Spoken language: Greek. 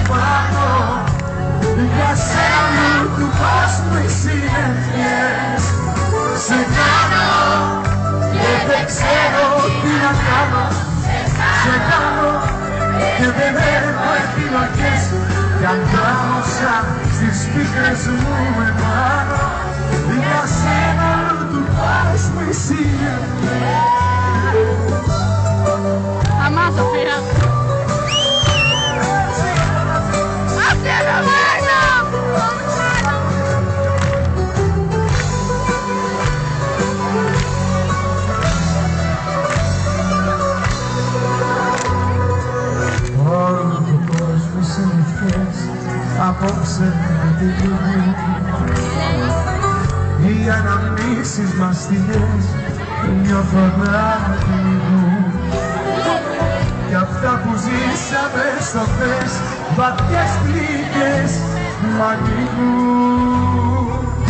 πάνω. Για σένα του κόσμου οι συννεφιές. Σε κάνω και δεν ξέρω τι να κάνω. Σε κάνω και δεν έχω επιλογές. Κι αν τράμωσα στις πίκρες μου με πάνω. Για σένα του κόσμου οι συννεφιές. Αμά, Σοφία. Απόψε με τη δουλειά οι αναμνήσεις μας στιγμές νιώθω να πνιγούν κι αυτά που ζήσαμε στο χθες βαθιές πληγές μ' ανοίγουν.